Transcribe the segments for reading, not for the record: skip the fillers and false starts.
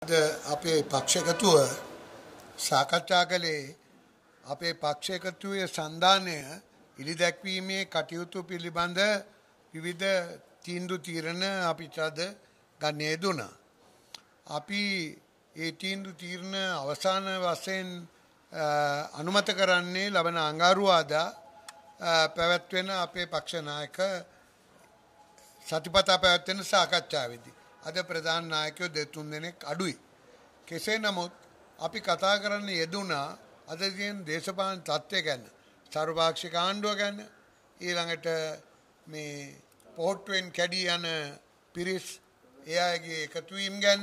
අපේ පක්ෂකතුව සාකච්ඡා කළේ අපේ පක්ෂකතුවේ සන්ධානය ඉදිරිදැක්වීමේ කටයුතු පිළිබඳ විවිධ තීන්දුව තීරණ අපිට අද ගන්නේ දුනා. අපි ඒ තීන්දුව තීරණ අවසාන වශයෙන් අනුමත කරන්නේ ලබන අඟහරුවාදා පැවැත්වෙන අපේ පක්ෂ නායක සතිපතා පැවැත්වෙන සාකච්ඡාවේදී. අද ප්‍රධාන නායකයෝ දෙතුන් දෙනෙක් අඩුයි. කෙසේ නමුත් අපි කතා කරන්න යෙදුනා අද තියෙන දේශපාලන තත්ත්වය ගැන, සර්වපාක්ෂික ආණ්ඩුව ගැන, ඊළඟට මේ පොහොට්ටුවෙන් කැඩී යන පිරිස් ඒ අයගේ එකතු වීම ගැන,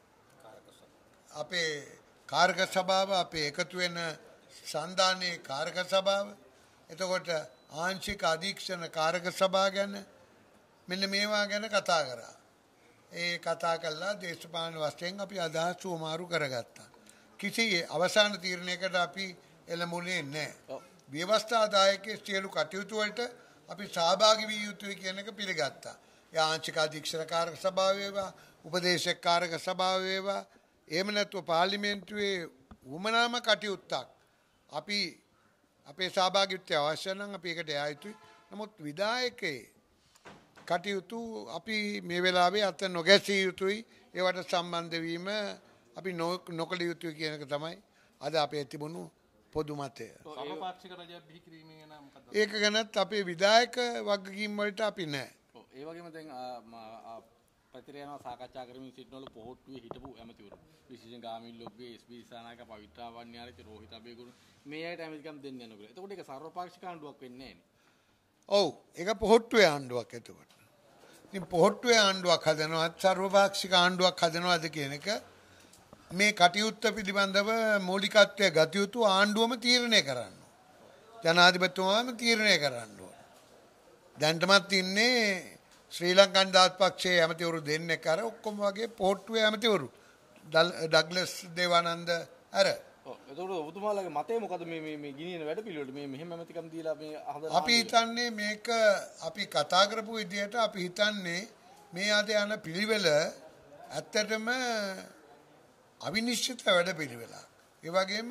අපේ කාර්ක සභාව, අපේ එකතු වෙන සන්ධානයේ කාර්ක සභාව, එතකොට ආංශික අධීක්ෂණ කාර්ක සභාව ගැන, මෙන්න මේවා ගැන කතා කරා. ඒ කතා කළා දේශපාලන වශයෙන් අපි අදහස් සුමාරු කරගත්තා. කිසි අවසාන තීරණයකට අපි එළඹුණේ නැහැ. ව්‍යවස්ථාදායකයේ සියලු කටයුතු වලට අපි සහභාගී විය යුතුයි කියන එක පිළිගත්තා. ආංශික අධීක්ෂණ කාර්ක සභාව වේවා, උපදේශක කාර්ක සභාව වේවා, එහෙම නැත්නම් පාර්ලිමේන්තුවේ වුමනාම කටයුත්තක් අපි අපේ සහභාගීත්වය අවශ්‍ය නම් අපි ඒකට යා යුතුයි. නමුත් විධායකයේ කටයුතු අපි මේ වෙලාවේ අත නොගැසිය යුතුයි. ඒවට සම්බන්ධ වීම අපි නොකළ යුතුයි කියන එක තමයි අද අපේ තිබුණු පොදු මතය. සර්වපාක්ෂික රජයක් බිහි කිරීමේ ගැන මොකක්ද? ඒක ගැනත් අපේ විධායක වගකීම් වලට අපි නැහැ. ඒ වගේම දැන් ප්‍රතිරයනවා සාකච්ඡා කරමින් සිටිනවලු පොහොට්ටුවේ හිටපු ඇමතිවරු. විශේෂයෙන් ගාමිණී ලොග්ගේ එස්.බී. දිසානායක පවිත්‍රා වන්‍යාරච්චි රෝහිත අබේගුරු මේ අයට ඇමතිකම් දෙන්න යනකොට. එතකොට ඒක සර්වපාක්ෂික ආණ්ඩුවක් වෙන්නේ නැහැ නේ. ඔව් ඒක පොහොට්ටුවේ ආණ්ඩුවක් එතකොට. ඉතින් පොහොට්ටුවේ ආණ්ඩුවක් හදනවත් සර්වපාක්ෂික ආණ්ඩුවක් හදනවද කියන එක මේ කටයුත්ත පිළිබඳව මූලිකත්වය ගත යුතු ආණ්ඩුවම තීරණය කරන්න. ජනාධිපතිතුමාම තීරණය කරන්න ඕන. දැන්ටමත් ඉන්නේ ශ්‍රී ලංකන් දාස් පක්ෂයේ ඇමතිවරු දෙන්නෙක් අර ඔක්කොම වගේ පොහොට්ටුවේ ඇමතිවරු. ඩග්ලස් දේවානන්ද අර. එතකොට ඔබතුමාලගේ මතය මොකද මේ ගිනියන වැඩ පිළිවෙලට මේ මෙහෙම ඇමතිකම් දීලා මේ හදලා අපි හිතන්නේ මේක අපි කතා කරපු විදිහට අපි හිතන්නේ මේ ආද යන පිළිවෙල ඇත්තටම අවිනිශ්චිත වැඩ පිළිවෙලක්. ඒ වගේම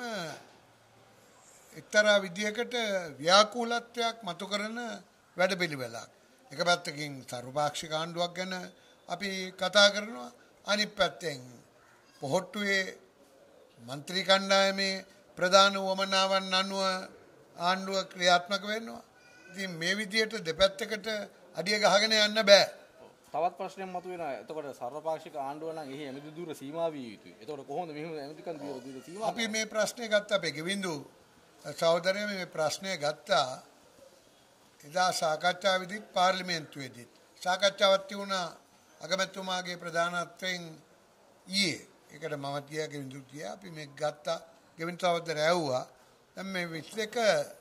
එක්තරා විදිහකට ව්‍යාකූලත්වයක් මතු කරන වැඩ පිළිවෙලක්. එක පැත්තකින් සර්වපාක්ෂික ආණ්ඩුවක් ගැන අපි කතා කරනවා. අනිත් පැත්තෙන් පොහොට්ටුවේ මන්ත්‍රී කණ්ඩායමේ ප්‍රධාන වමනාවන් අනුව ආණ්ඩුව ක්‍රියාත්මක වෙනවා. ඉතින් මේ විදිහට දෙපැත්තකට අඩිය ගහගෙන යන්න බෑ. තවත් ප්‍රශ්නයක් මතුවෙනවා. එතකොට සර්වපාක්ෂික ආණ්ඩුව නම් එහි ඇමති දුර සීමා විය යුතුයි. එතකොට කොහොමද මෙහෙම ඇමතිකම් දීලා සීමා? අපි මේ ප්‍රශ්නේ ගත්තා අපේ ගෙවින්දු සහෝදරයෝ මේ ප්‍රශ්නය ගත්තා. එදා සාකච්ඡාවේදී පාර්ලිමේන්තුවේදී සාකච්ඡාවක් තිබුණා අගමැතිතුමාගේ ප්‍රධානත්වයෙන් ඊයේ. ඒකට මම තියා ගෙවින්දු තියා අපි මේක ගත්තා. ගෙවින්දු සහෝදරය ඇහුවා. දැන් මේ 21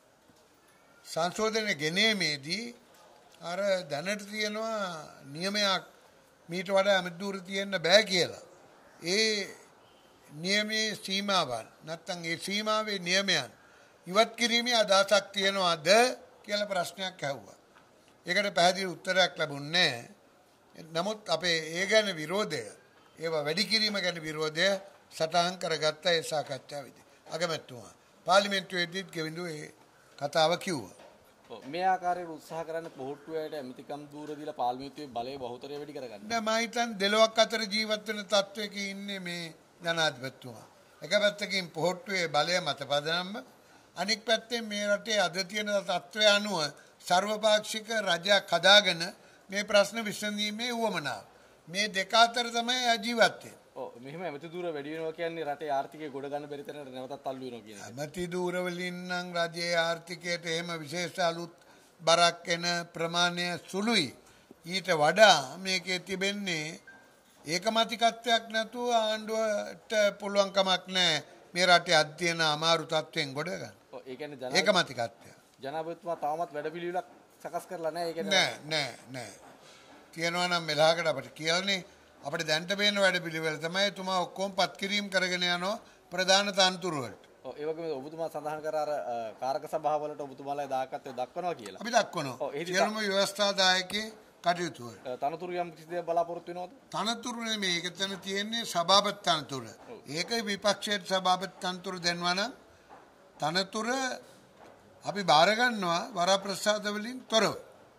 සංශෝධනය ගෙනීමේදී අර දැනට තියෙනවා නියමයක් මීට වඩා ඇමති දුර තියෙන්න බෑ කියලා. ඒ නියමයේ සීමාවන් නැත්නම් ඒ සීමාවේ නියමයන් ඉවත් කිරීමේ අදහසක් තියනවාද කියලා ප්‍රශ්නයක් ඇහුවා. ඒකට පැහැදිලි උත්තරයක් ලැබුණේ නැහැ. නමුත් අපේ ඒ ගැන විරෝධය, ඒවා වැඩි කිරීම ගැන විරෝධය සටහන් කරගත්ත ඒ සාකච්ඡාවේදී අගමැතිතුමා පාර්ලිමේන්තුවේදීත් ගෙවිඳු ඒ කතාව කිව්වා. මේ ආකාරයට උත්සාහ කරන්න පොහොට්ටුවේට ඇමතිකම් දූර දීලා පාර්ලිමේන්තුවේ බලය බහුතරය වැඩි කරගන්න. නෑ මම හිතන්නේ දෙලොවක් අතර ජීවත් වෙන තත්වයක ඉන්නේ මේ ජනාධිපතිතුමා. එක පැත්තකින් පොහොට්ටුවේ බලය මත පදනම්ම, අනෙක් පැත්තෙන් මේ රටේ අද තියෙන තත්ත්වය අනුව සර්වපාක්ෂික රජයක් හදාගෙන මේ ප්‍රශ්න විසඳීමේ උවමනාව. මේ දෙක අතර තමයි ජීවත් වෙන්නේ. ඔව් මෙහෙම ඇමති දූර වැඩි වෙනවා කියන්නේ රටේ ආර්ථිකය ගොඩ ගන්න බැරි තැනකට නැවතත් තල්ලු වෙනවා කියන එක. ඇමති දූර වලින් නම් රජයේ ආර්ථිකයට එහෙම විශේෂ අලුත් බරක් එන ප්‍රමාණය සුළුයි. ඊට වඩා මේකේ තිබෙන්නේ ඒකමතිකත්වයක් නැතුව ආණ්ඩුවට පුළුවන් කමක් නැහැ මේ රටේ අද තියෙන අමාරු තත්ත්වෙන් ගොඩ ගන්න. ඔව් ඒ කියන්නේ ඒකමතිකත්වය. ජනාධිපතිතුමා තාමත් වැඩපිළිවෙලක් සකස් කරලා නැහැ. ඒ කියන්නේ නෑ. කියනවා නම් මෙලහකට අපිට කියලානේ අපිට දැන්ට බේන වැඩ පිළිවෙල තමයි තුමා ඔක්කොම පත් කිරීම කරගෙන යනවා ප්‍රධාන තනතුරු වලට. ඔව් ඒ වගේම ඔබතුමා සඳහන් කර අර කාරක සභාවලට ඔබතුමාලා දායකත්වය දක්වනවා කියලා. අපි දක්වනවා. සියලුම ව්‍යවස්ථාදායකේ කටයුතු වල. තනතුරු යම් කිසි දෙයක් බලාපොරොත්තු වෙනවද? තනතුරු නෙමෙයි ඒක තන තියෙන්නේ සභාපති තනතුර. ඒක විපක්ෂයේ සභාපති තනතුර දෙනවා නම් තනතුර අපි බාර ගන්නවා වරප්‍රසාද වලින් තොරව.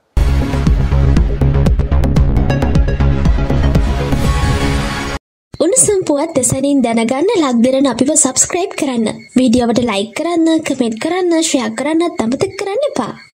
උණුසුම් පුවත් දෙසනින් දැනගන්න ලක් දෙරණ අපිව සබ්ස්ක්‍රයිබ් කරන්න. වීඩියෝවට ලයික් කරන්න, කමෙන්ට් කරන්න, ෂෙයා කරන්නත් අමතක කරන්න එපා.